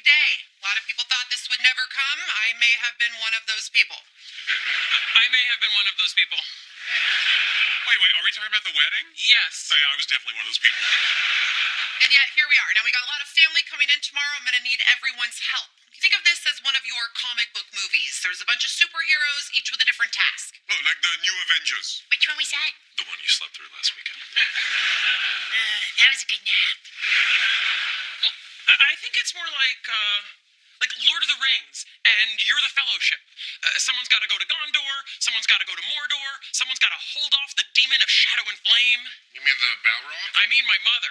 day. A lot of people thought this would never come. I may have been one of those people. I may have been one of those people. Wait, are we talking about the wedding? Yes. Oh, yeah, I was definitely one of those people. And yet, here we are. Now, we got a lot of family coming in tomorrow. I'm going to need everyone's help. You think of this as one of your comic book movies. There's a bunch of superheroes, each with a different task. Oh, like the New Avengers. Which one was that? The one you slept through last weekend. That was a good nap. Well, I think it's more like Lord of the Rings, and you're the Fellowship. Someone's got to go to Gondor, someone's got to go to Mordor, someone's got to hold off the demon of shadow and flame. You mean the Balrog? I mean my mother.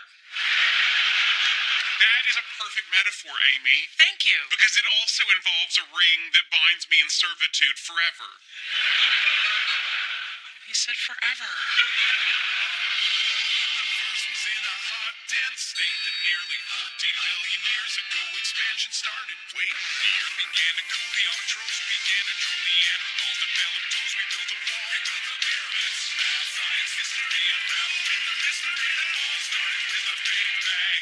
That is a perfect metaphor, Amy. Thank you. Because it also involves a ring that binds me in servitude forever. He said forever. Dense state that nearly 14 billion years ago expansion started. Wait, the earth began to cool, the autotrophs began to drool, Neanderthals developed tools, we built a wall. We built the pyramids, math, science, history, unraveling the mystery that all started with a big bang.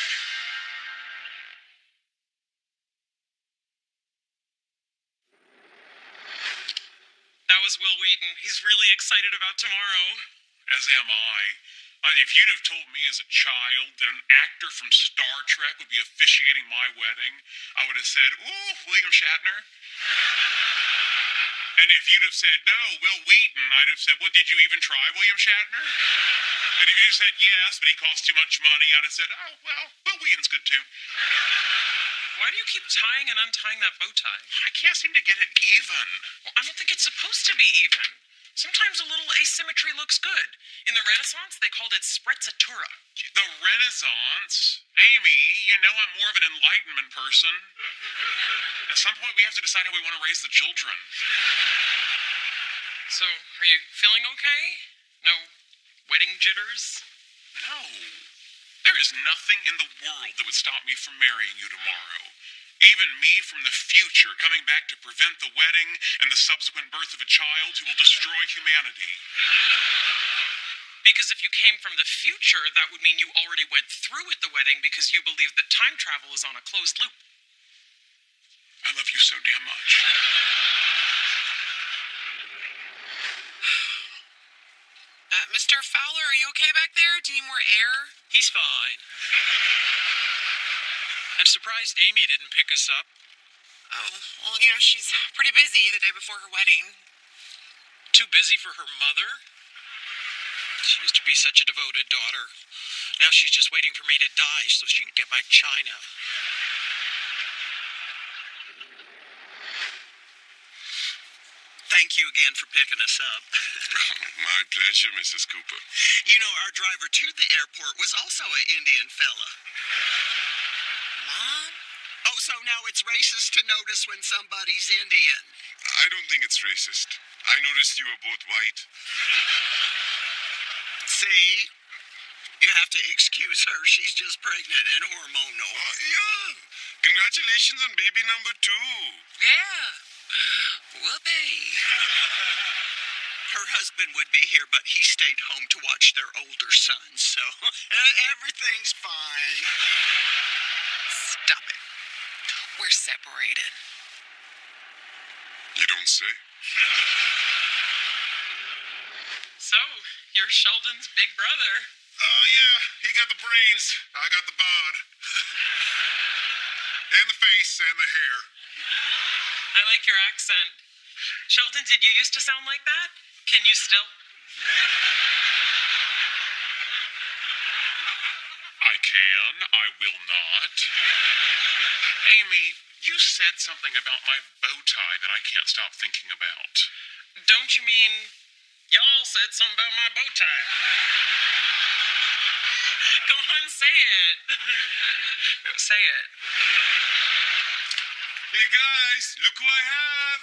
That was Will Wheaton. He's really excited about tomorrow. As am I. If you'd have told me as a child that an actor from Star Trek would be officiating my wedding, I would have said, ooh, William Shatner. And if you'd have said, no, Will Wheaton, I'd have said, well, did you even try William Shatner? And if you'd said yes, but he costs too much money, I'd have said, oh, well, Will Wheaton's good too. Why do you keep tying and untying that bow tie? I can't seem to get it even. Well, I don't think it's supposed to be even. Sometimes a little asymmetry looks good. In the Renaissance, they called it sprezzatura. The Renaissance? Amy, you know I'm more of an Enlightenment person. At some point, we have to decide how we want to raise the children. So, are you feeling okay? No wedding jitters? No. There is nothing in the world that would stop me from marrying you tomorrow. Even me from the future coming back to prevent the wedding and the subsequent birth of a child who will destroy humanity. Because if you came from the future, that would mean you already went through with the wedding because you believe that time travel is on a closed loop. I love you so damn much. Mr. Fowler, are you okay back there? Do you need more air? He's fine. I'm surprised Amy didn't pick us up. Oh, well, she's pretty busy the day before her wedding. Too busy for her mother? She used to be such a devoted daughter. Now she's just waiting for me to die so she can get my china. Thank you again for picking us up. My pleasure, Mrs. Cooper. You know, our driver to the airport was also an Indian fella. Mom? Oh, so now it's racist to notice when somebody's Indian. I don't think it's racist. I noticed you were both white. See? You have to excuse her. She's just pregnant and hormonal. Yeah. Congratulations on baby number 2. Yeah. Whoopee. Her husband would be here, but he stayed home to watch their older son, so everything's fine. Stop it. We're separated. You don't say. So, you're Sheldon's big brother. Yeah. He got the brains. I got the bod. And the face and the hair. I like your accent. Sheldon, did you used to sound like that? Can you still? I can. I will not. Amy, you said something about my bow tie that I can't stop thinking about. Don't you mean y'all said something about my bow tie? Go on, say it. Say it. Hey guys, look who I have.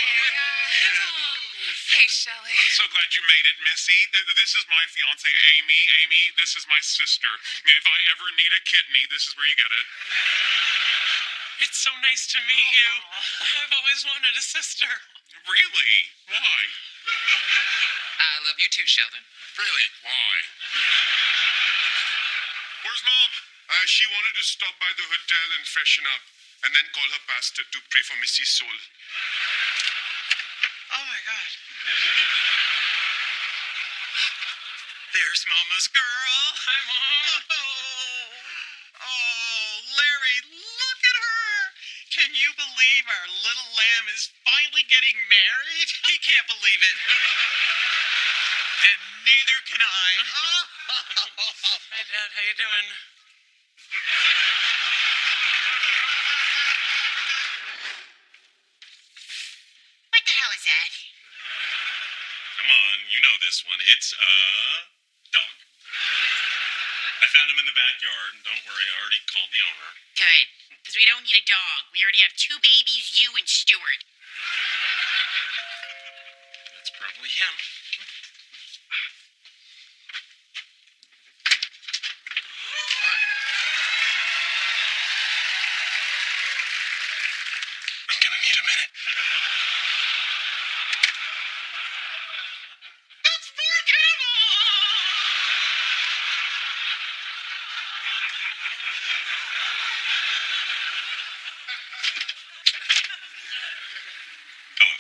Hey, Shelley. I'm so glad you made it, Missy. This is my fiance, Amy. Amy, this is my sister. If I ever need a kidney, this is where you get it. It's so nice to meet you. I've always wanted a sister. Really? Why? I love you too, Sheldon. Really? Why? Where's Mom? She wanted to stop by the hotel and freshen up. and then call her pastor to pray for Missy's soul. Oh my God. There's Mama's girl. Hi, Mom. Oh, Larry, look at her. Can you believe our little lamb is finally getting married? He can't believe it. And neither can I. Hey, Dad, how you doing? What the hell is that? Come on, you know this one. It's a dog. I found him in the backyard. Don't worry, I already called the owner. Good. Because we don't need a dog. We already have 2 babies, you and Stuart. That's probably him. I'm gonna need a minute. That's poor Camel. Hello.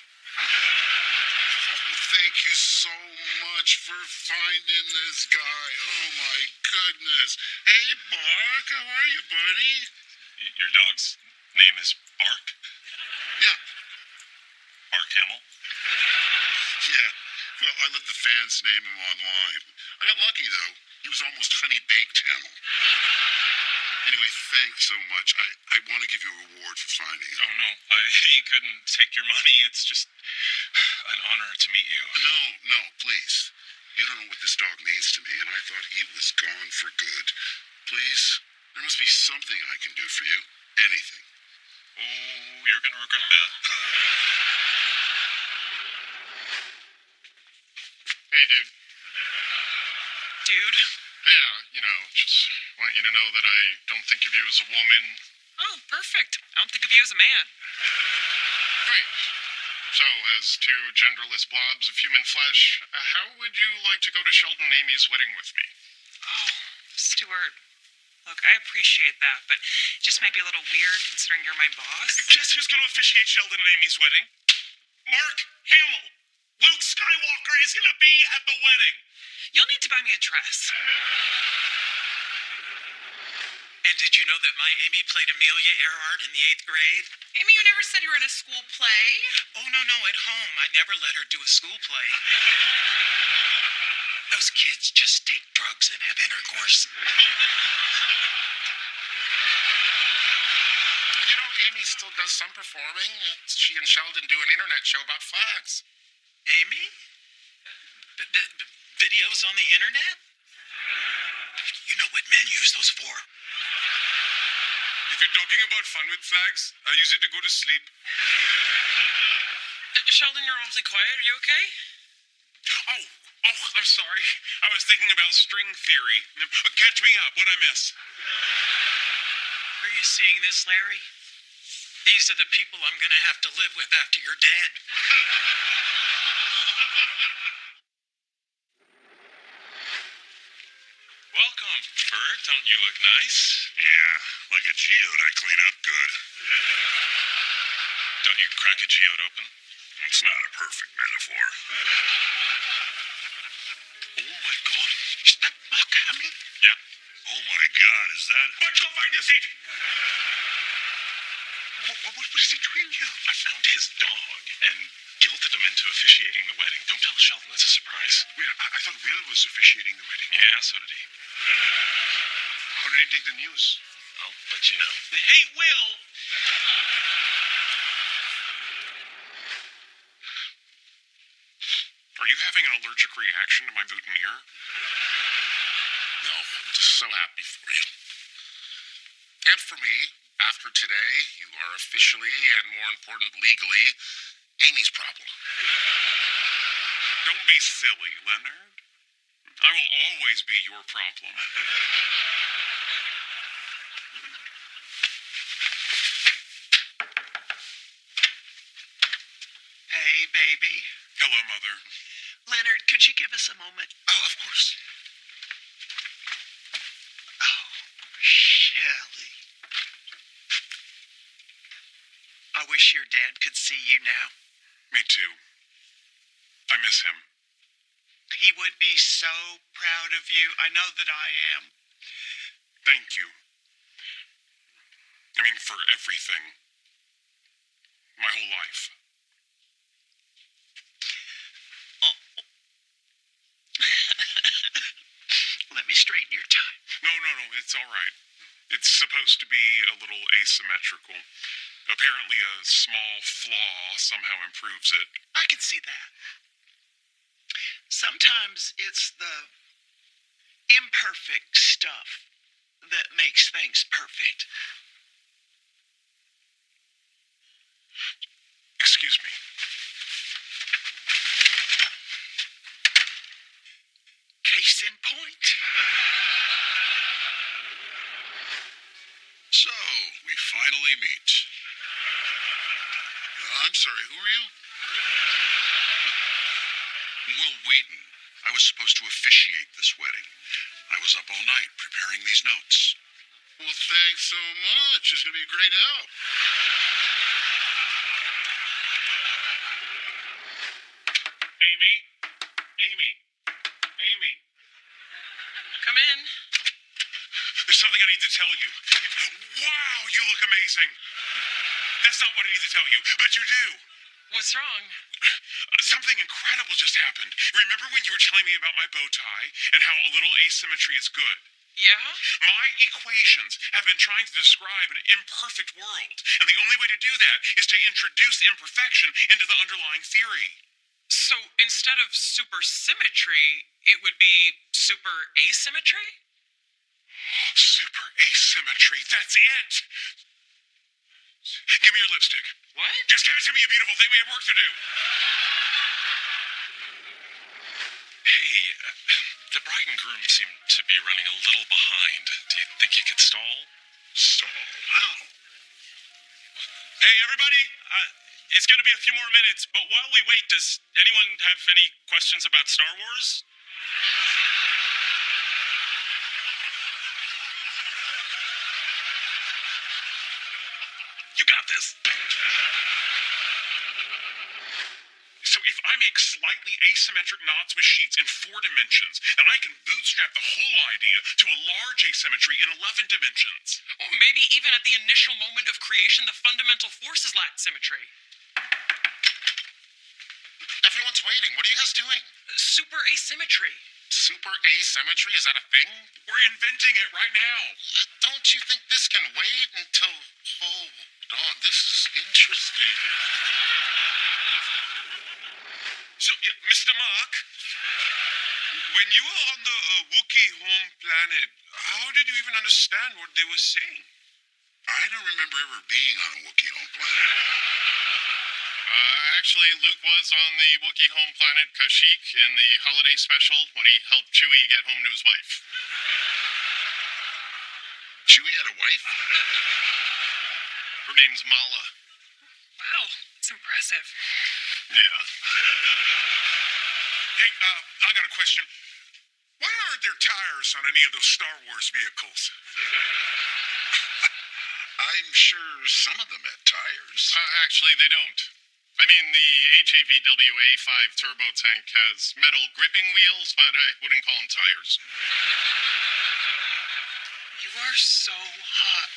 Thank you so much for finding this guy. Oh my goodness. Hey, Bark, how are you, buddy? Your dog's name is Bark? Yeah. Bark Hamill? Yeah. Well, I let the fans name him online. I got lucky, though. He was almost honey-baked Hamill. Anyway, thanks so much. I want to give you a reward for finding him. Oh, no. He couldn't take your money. It's just an honor to meet you. No, please. You don't know what this dog means to me, and I thought he was gone for good. Please, there must be something I can do for you. Anything. Oh, you're going to regret that. Hey, dude. Dude? Yeah, just want you to know that I don't think of you as a woman. Oh, perfect. I don't think of you as a man. Great. So, as 2 genderless blobs of human flesh, how would you like to go to Sheldon and Amy's wedding with me? Oh, Stuart. Look, I appreciate that, but it just might be a little weird considering you're my boss. Guess who's going to officiate Sheldon and Amy's wedding? Mark Hamill. Luke Skywalker is going to be at the wedding. You'll need to buy me a dress. And did you know that my Amy played Amelia Earhart in the 8th grade? Amy, you never said you were in a school play. Oh, no, at home. I never let her do a school play. Those kids just take drugs and have intercourse. Amy still does some performing. She and Sheldon do an internet show about flags. Amy? Videos on the internet? You know what men use those for. If you're talking about fun with flags, I use it to go to sleep. Sheldon, you're awfully quiet. Are you okay? Oh, I'm sorry. I was thinking about string theory. Catch me up. What'd I miss? Are you seeing this, Larry? These are the people I'm going to have to live with after you're dead. Welcome, Ferg. Don't you look nice? Yeah, like a geode, I clean up good. Don't you crack a geode open? It's not a perfect metaphor. Oh my God. Is that Mark Hamill? Yeah. Oh my God, is that... But go find your seat. What is he doing here? I found his dog and guilted him into officiating the wedding. Don't tell Sheldon, it's a surprise. Wait, I thought Will was officiating the wedding. Yeah, so did he. How did he take the news? I'll let you know. Hey, Will! Are you having an allergic reaction to my boutonniere? No, I'm just so happy for you. And for me, after today, you are officially, and more important, legally, Amy's problem. Don't be silly, Leonard. I will always be your problem. Hey, baby. Hello, Mother. Leonard, could you give us a moment? Oh, of course. Oh, Shelley. wish your dad could see you now. Me too. I miss him. He would be so proud of you. I know that I am. Thank you. I mean, for everything. My whole life. Oh. Let me straighten your tie. No, it's all right. It's supposed to be a little asymmetrical. Apparently a small flaw somehow improves it. I can see that. Sometimes it's the imperfect stuff that makes things perfect. Excuse me. Case in point. So, we finally meet. I'm sorry, who are you? Will Wheaton. I was supposed to officiate this wedding. I was up all night preparing these notes. Well, thanks so much. It's going to be a great help. Amy. Come in. There's something I need to tell you. Wow, you look amazing. That's not what I need to tell you, but you do. What's wrong? Something incredible just happened. Remember when you were telling me about my bow tie and how a little asymmetry is good? Yeah? My equations have been trying to describe an imperfect world, and the only way to do that is to introduce imperfection into the underlying theory. So instead of supersymmetry, it would be super asymmetry? Super asymmetry, that's it! Give me your lipstick. What? Just give it to me, you beautiful thing. We have work to do. Hey, the bride and groom seem to be running a little behind. Do you think you could stall? Stall? How? Hey, everybody. It's going to be a few more minutes, but while we wait, does anyone have any questions about Star Wars? You got this. So if I make slightly asymmetric knots with sheets in 4 dimensions, then I can bootstrap the whole idea to a large asymmetry in 11 dimensions. Or maybe even at the initial moment of creation, the fundamental forces lack symmetry. Everyone's waiting. What are you guys doing? Super asymmetry. Super asymmetry? Is that a thing? We're inventing it right now. Don't you think this can wait until... Hold on, this is interesting. So, Mr. Mark, when you were on the Wookiee home planet, how did you even understand what they were saying? I don't remember ever being on a Wookiee home planet. Actually, Luke was on the Wookiee home planet Kashyyyk in the holiday special when he helped Chewie get home to his wife. Chewie had a wife? Her name's Mala. Wow, it's impressive. Yeah. Hey, I got a question. Why aren't there tires on any of those Star Wars vehicles? I'm sure some of them had tires. Actually, they don't. I mean, the HAVWA-5 turbo tank has metal gripping wheels, but I wouldn't call them tires. You are so hot.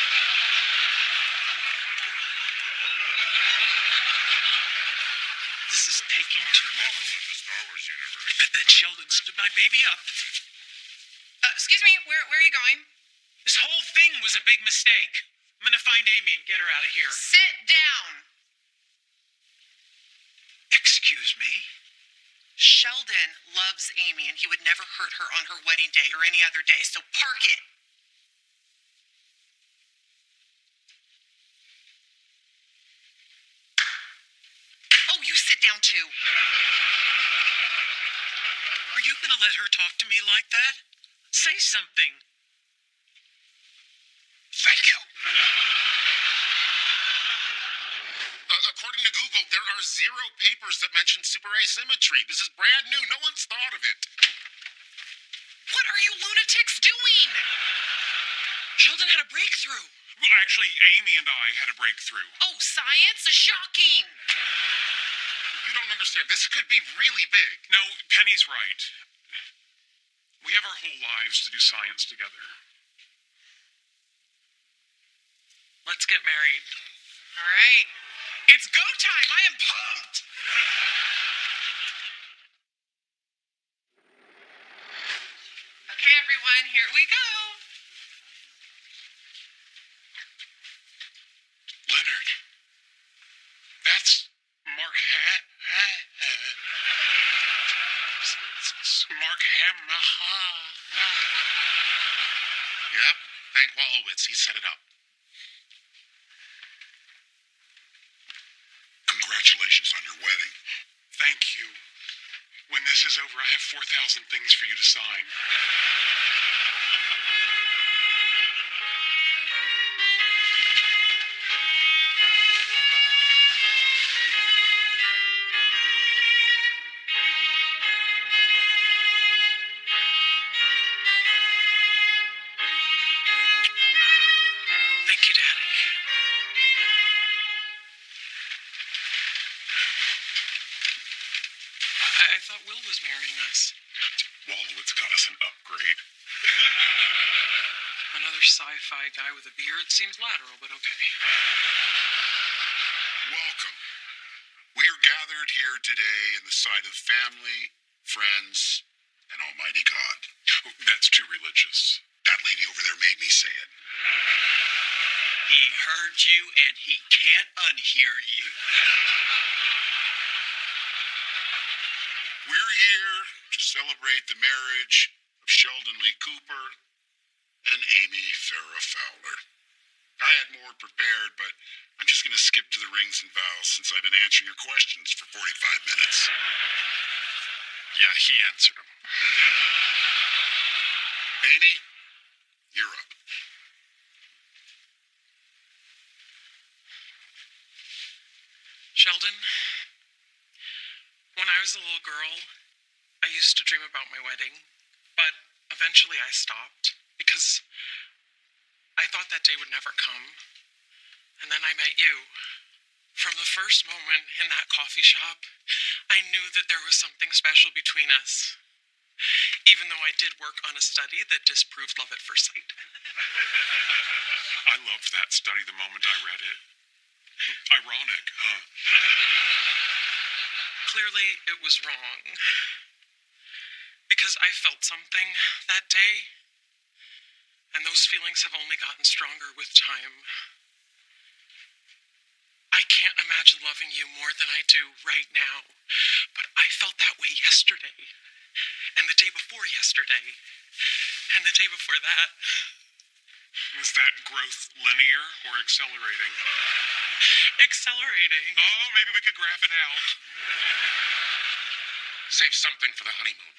This is taking too long. The Star Wars universe. I bet that Sheldon stood my baby up. Excuse me, where are you going? This whole thing was a big mistake. I'm gonna find Amy and get her out of here. Sit down. Excuse me? Sheldon loves Amy, and he would never hurt her on her wedding day or any other day, so park it. Oh, you sit down too. Are you gonna let her talk to me like that? Say something. Thank you. According to Google, there are 0 papers that mention super asymmetry. This is brand new. No one's thought of it. What are you lunatics doing? Sheldon had a breakthrough. Well, actually, Amy and I had a breakthrough. Oh, science? Shocking! You don't understand. This could be really big. No, Penny's right. We have our whole lives to do science together. Let's get married. All right. It's go time. I am pumped! Okay, everyone, here we go. Leonard. That's Mark Mark Hamill. Yep. Thank Wolowitz. He set it up. Congratulations on your wedding. Thank you. When this is over, I have 4,000 things for you to sign. Thank you, Daddy. I thought Will was marrying us. Wolowitz got us an upgrade. Another sci-fi guy with a beard seems lateral, but okay. Welcome. We are gathered here today in the sight of family, friends, and Almighty God. That's too religious. That lady over there made me say it. He heard you and he can't unhear you. We're here to celebrate the marriage of Sheldon Lee Cooper and Amy Farrah Fowler. I had more prepared, but I'm just going to skip to the rings and vows since I've been answering your questions for 45 minutes. Yeah, he answered them. Amy, you're up. Sheldon, when I was a little girl, I used to dream about my wedding, but eventually I stopped because I thought that day would never come. And then I met you. From the first moment in that coffee shop, I knew that there was something special between us, even though I did work on a study that disproved love at first sight. I loved that study the moment I read it. Ironic, huh? Clearly, it was wrong. Because I felt something that day, and those feelings have only gotten stronger with time. I can't imagine loving you more than I do right now, but I felt that way yesterday, and the day before yesterday, and the day before that. Is that growth linear or accelerating? Accelerating. Oh, maybe we could graph it out. Save something for the honeymoon.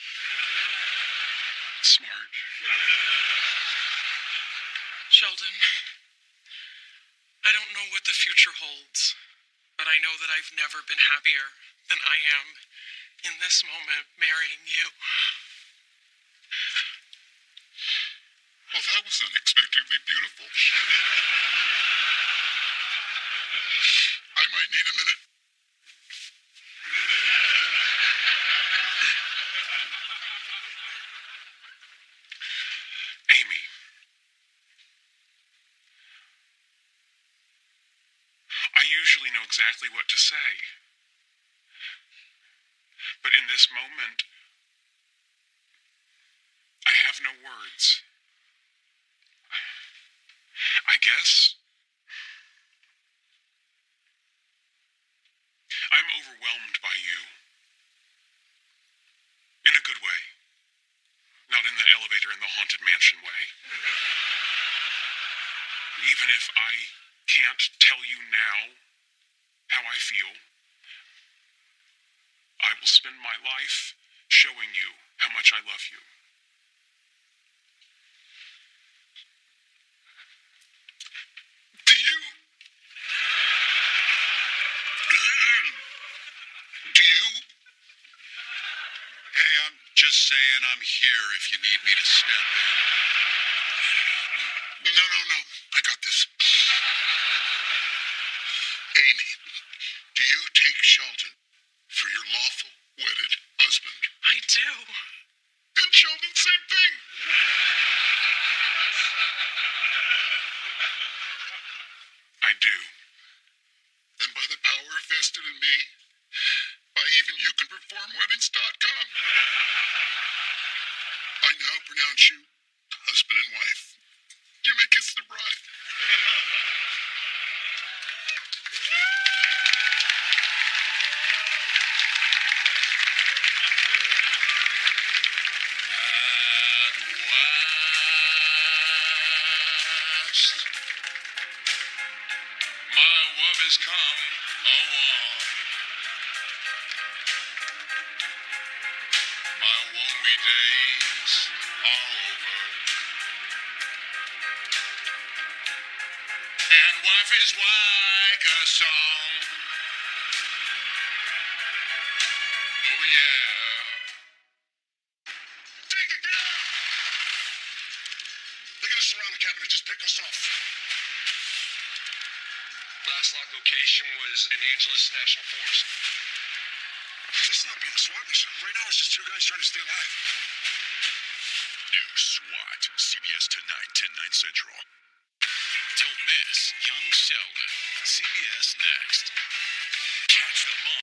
Smart. Sheldon, I don't know what the future holds, but I know that I've never been happier than I am in this moment marrying you. Well, that was unexpectedly beautiful. I might need a minute. Amy. I usually know exactly what to say. But in this moment, I have no words. I guess I'm overwhelmed by you. In a good way. Not in the elevator in the haunted mansion way. Even if I can't tell you now how I feel, I will spend my life showing you how much I love you. Do you? Do you? Hey, I'm just saying I'm here if you need me to step in. No. I got this. Sheldon for your lawful wedded husband? I do. And Sheldon, same thing. I do. And by the power vested in me, by even you can perform weddings.com, I now pronounce you husband and wife. You may kiss the bride. My love has come along. My lonely days are over. And life is like a song. Oh yeah. Take it, get out! They're gonna surround the cabin and just pick us off. Last log location was in Angeles National Forest. This is not being a SWAT mission. Right now, it's just two guys trying to stay alive. New SWAT. CBS tonight, 10/9 Central. Don't miss Young Sheldon. CBS next. Catch them all.